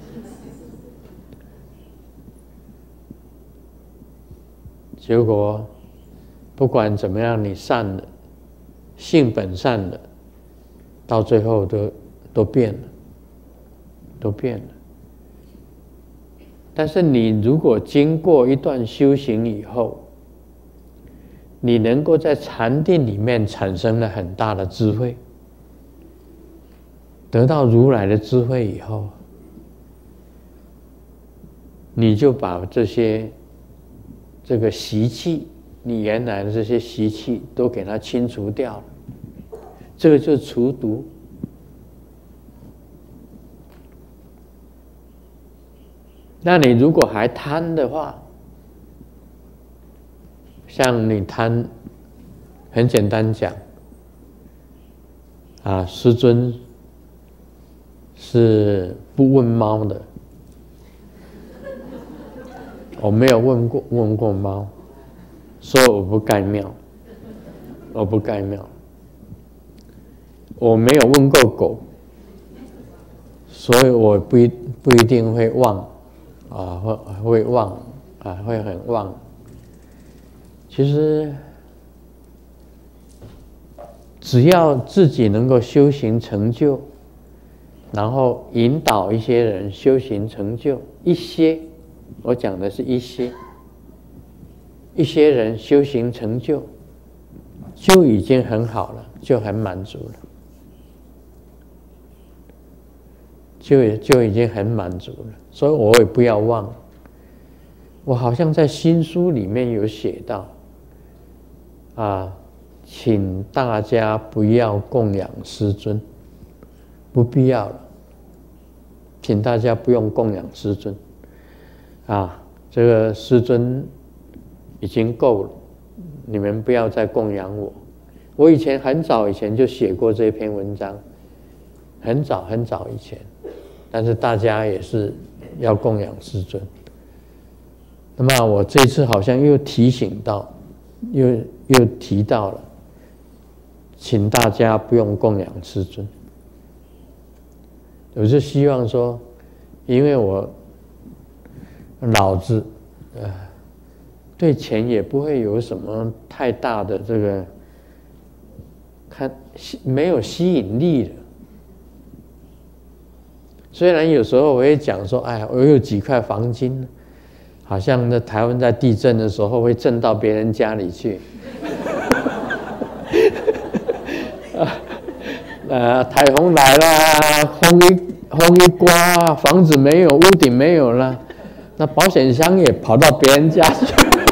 结果不管怎么样，你善了，性本善了，到最后都变了，都变了。但是你如果经过一段修行以后，你能够在禅定里面产生了很大的智慧，得到如来的智慧以后，你就把这个习气，你原来的这些习气都给它清除掉了，这个就是除毒。那你如果还贪的话，像你贪，很简单讲，啊，师尊是不问猫的，我没有问过猫，所以我不盖庙，我不盖庙。我没有问过狗，所以我不一定会忘，啊，会忘，啊，会很忘。其实，只要自己能够修行成就，然后引导一些人修行成就，我讲的是一些人修行成就，就已经很好了，就很满足了，就已经很满足了。所以我也不要忘，我好像在新书里面有写到。请大家不要供养师尊，不必要了。请大家不用供养师尊，这个师尊已经够了，你们不要再供养我。我以前很早以前就写过这篇文章，很早以前，但是大家也是要供养师尊。那么我这次好像又提醒到。又提到了，请大家不用供养师尊。我就希望说，因为我脑子对钱也不会有什么太大的这个没有吸引力了。虽然有时候我会讲说，哎，我有几块黄金。好像在台湾在地震的时候会震到别人家里去，台风来啦，风一刮，房子没有，屋顶没有了，那保险箱也跑到别人家去。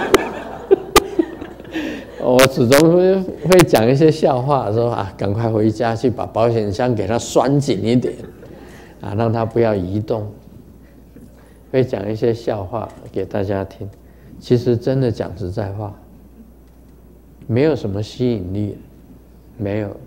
我始终会讲一些笑话，说赶快回家去把保险箱给它拴紧一点，让它不要移动。会讲一些笑话给大家听，其实真的讲实在话，没有什么吸引力，没有，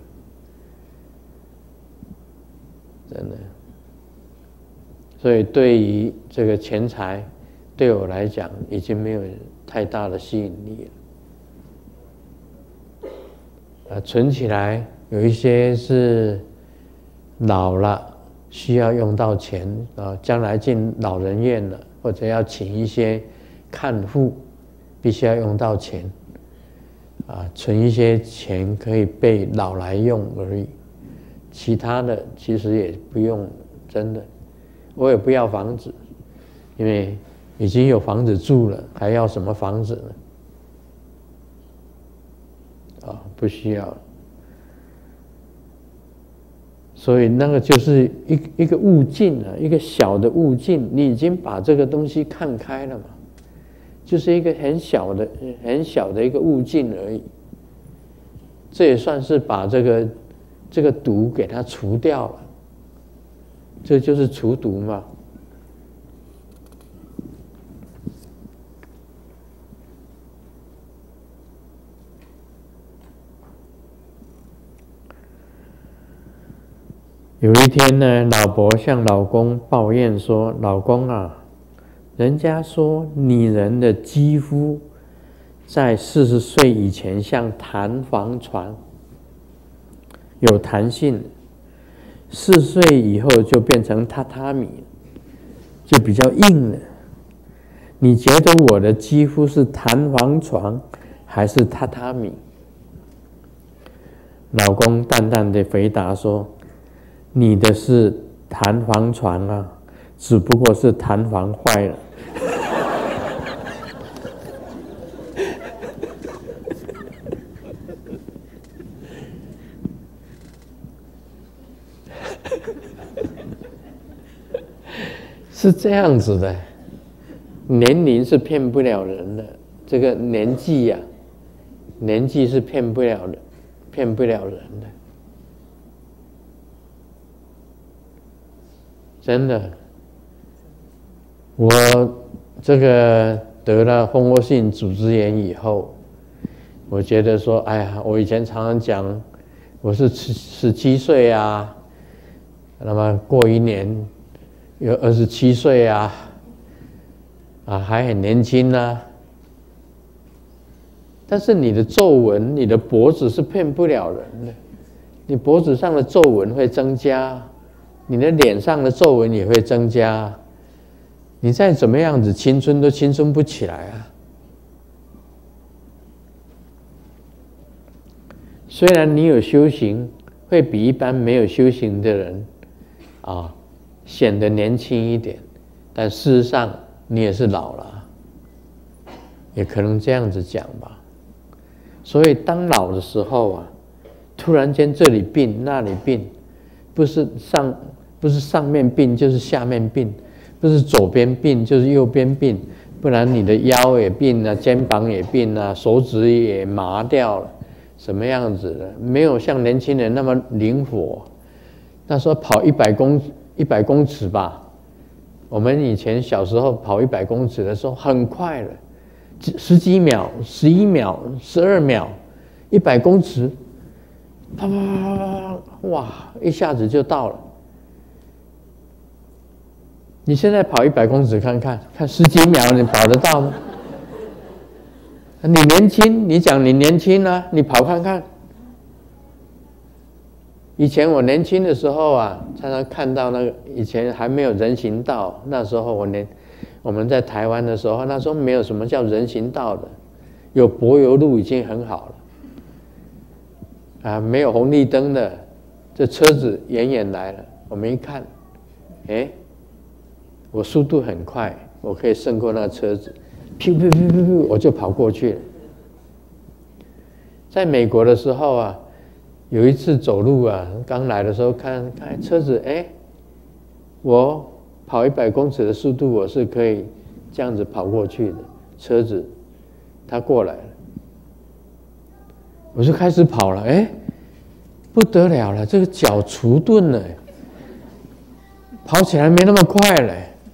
真的。所以对于这个钱财，对我来讲已经没有太大的吸引力了。存起来有一些是老了。需要用到钱将来进老人院了，或者要请一些看护，必须要用到钱存一些钱可以被老来用而已，其他的其实也不用，真的，我也不要房子，因为已经有房子住了，还要什么房子呢？不需要。所以那个就是一个悟境一个小的悟境，你已经把这个东西看开了嘛，就是一个很小的一个悟境而已。 这也算是把这个毒给它除掉了，这就是除毒嘛。有一天呢，老婆向老公抱怨说：“老公啊，人家说女人的肌肤在40岁以前像弹簧床，有弹性，40岁以后就变成榻榻米，就比较硬了。你觉得我的肌肤是弹簧床还是榻榻米？”老公淡淡的回答说：“你的是弹簧床啊，只不过是弹簧坏了。”是这样子的，年龄是骗不了人的，这个年纪呀，年纪是骗不了人的。真的，我这个得了蜂窝性组织炎以后，我觉得说，哎呀，我以前常常讲，我是17岁啊，那么过1年有27岁啊，还很年轻啊。但是你的皱纹，你的脖子是骗不了人的，你脖子上的皱纹会增加。你的脸上的皱纹也会增加，你再怎么样子青春都青春不起来啊！虽然你有修行，会比一般没有修行的人显得年轻一点，但事实上你也是老了，也可能这样子讲吧。所以当老的时候啊，突然间这里病那里病，不是上面病就是下面病，不是左边病就是右边病，不然你的腰也病啊，肩膀也病啊，手指也麻掉了，什么样子的？没有像年轻人那么灵活。那时候跑100公尺吧，我们以前小时候跑100公尺的时候很快了，10几秒、11秒、12秒，100公尺，啪啪啪啪啪，哇，一下子就到了。你现在跑100公尺看10几秒你跑得到吗？你年轻，你讲你年轻啊，你跑看看。以前我年轻的时候啊，常常看到那个以前还没有人行道，那时候我们在台湾的时候，那时候没有什么叫人行道的，有柏油路已经很好了。没有红绿灯的，这车子远远来了，我们一看，我速度很快，我可以胜过那个车子，噗噗噗噗噗，我就跑过去了。在美国的时候啊，有一次走路啊，刚来的时候看车子，我跑100公尺的速度，我是可以这样子跑过去的。车子它过来了，我就开始跑了，不得了了，这个脚迟钝了，跑起来没那么快了。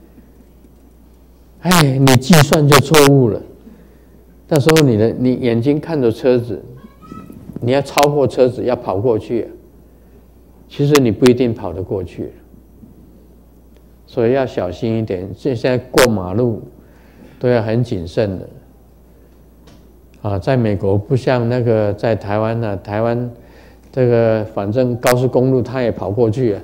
你计算就错误了。那时候你眼睛看着车子，你要超过车子，要跑过去，其实你不一定跑得过去，所以要小心一点。现在过马路都要很谨慎的。在美国不像那个在台湾呢，台湾这个反正高速公路他也跑过去。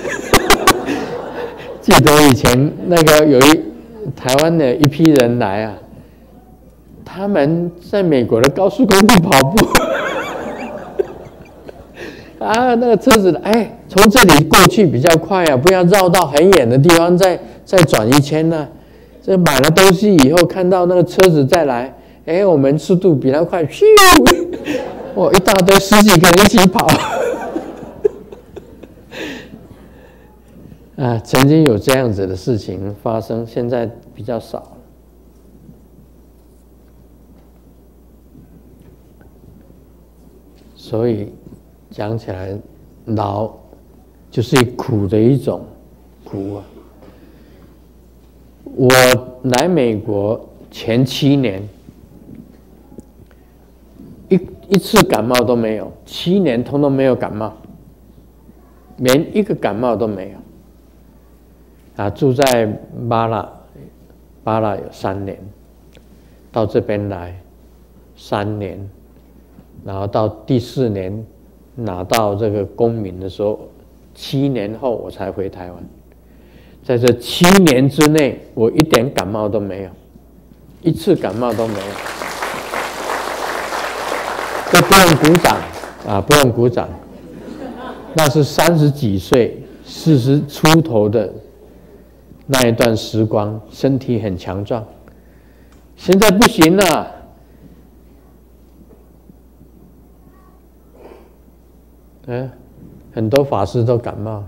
记得以前那个台湾的一批人来啊，他们在美国的高速公路跑步。那个车子从这里过去比较快啊，不要绕到很远的地方再转一圈呢。这买了东西以后看到那个车子再来，我们速度比他快，咻，一大堆10几个人一起跑。曾经有这样子的事情发生，现在比较少了。 所以讲起来，老就是苦的一种苦啊。我来美国前7年，一次感冒都没有，7年通通没有感冒，连一个感冒都没有。啊，住在巴拉有3年，到这边来3年，然后到第4年拿到这个公民的时候，7年后我才回台湾。在这7年之内，我一点感冒都没有，一次感冒都没有。这不用鼓掌啊，不用鼓掌。那是30几岁、40出头的那一段时光，身体很强壮。现在不行了。很多法师都感冒。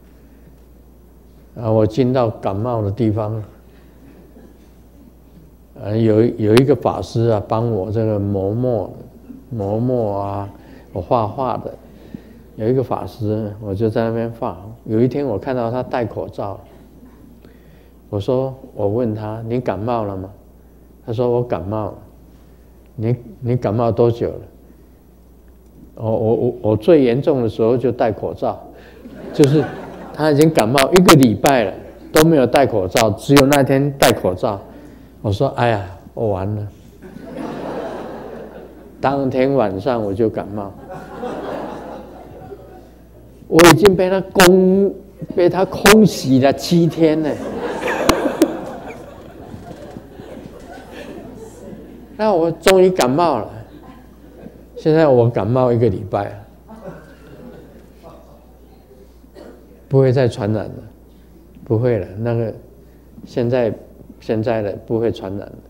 我进到感冒的地方，有一个法师啊，帮我这个磨墨啊，我画画的，有一个法师，我就在那边画。有一天我看到他戴口罩，我问他，你感冒了吗？他说我感冒了。你感冒多久了？我最严重的时候就戴口罩，就是他已经感冒1个礼拜了，都没有戴口罩，只有那天戴口罩。我说哎呀，我完了。当天晚上我就感冒，我已经被他空袭了7天了。那我终于感冒了，现在我感冒1个礼拜了，不会再传染了，不会了。那个现在的不会传染了。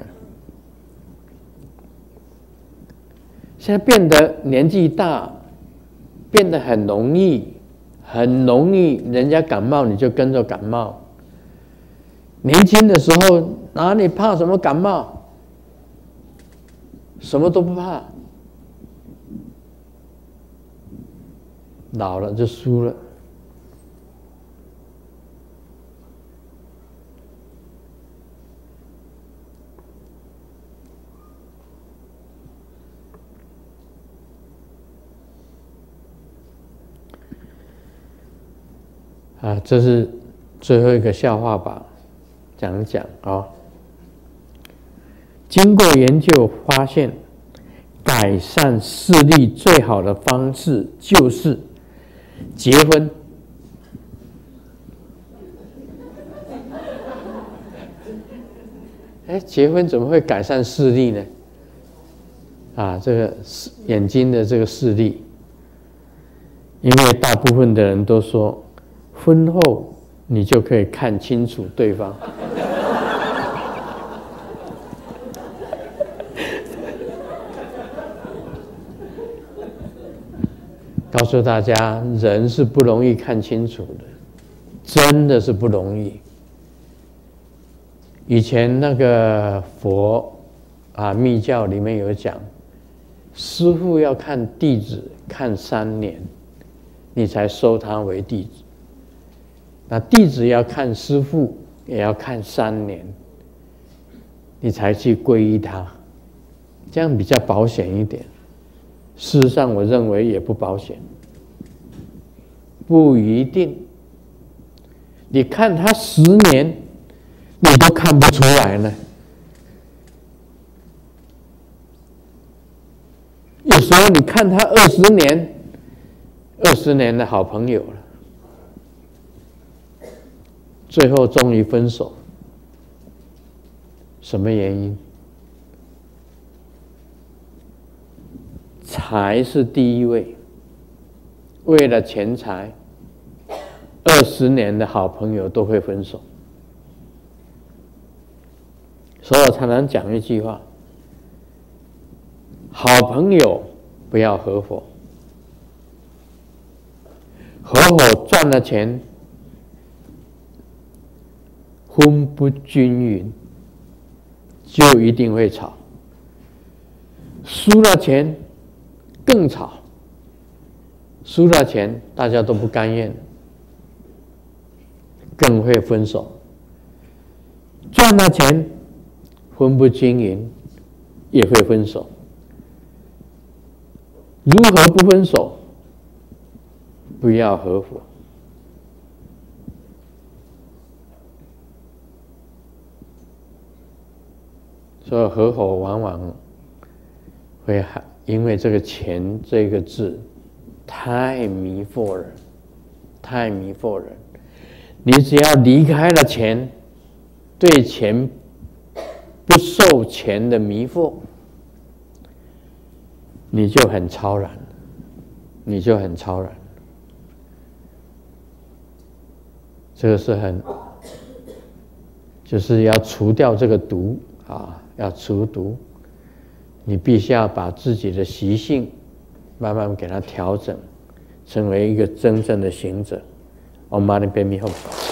现在变得年纪大，变得很容易，人家感冒你就跟着感冒。年轻的时候哪里怕什么感冒？什么都不怕。老了就输了。这是最后一个笑话吧，讲一讲啊。经过研究发现，改善视力最好的方式就是结婚。结婚怎么会改善视力呢？这个眼睛的这个视力，因为大部分的人都说，婚后你就可以看清楚对方。告诉大家，人是不容易看清楚的，真的是不容易。以前那个佛密教里面有讲，师父要看弟子看3年，你才收他为弟子。那弟子要看师父，也要看3年，你才去皈依他，这样比较保险一点。事实上，我认为也不保险，不一定。你看他10年，你都看不出来呢。有时候你看他20年的好朋友了，最后终于分手，什么原因？财是第一位，为了钱财，20年的好朋友都会分手。所以我常常讲一句话：好朋友不要合伙，合伙赚了钱，分不均匀，就一定会吵；输了钱， 更吵，输了钱大家都不甘愿，更会分手。赚了钱分不均匀，也会分手。如何不分手？不要合伙。所以合伙往往会因为这个钱这个字太迷惑人，太迷惑人。你只要离开了钱，对钱不受钱的迷惑，你就很超然，你就很超然。这个是就是要除掉这个毒啊，要除毒。你必须要把自己的习性慢慢给它调整，成为一个真正的行者。Om Mani Padme Hum。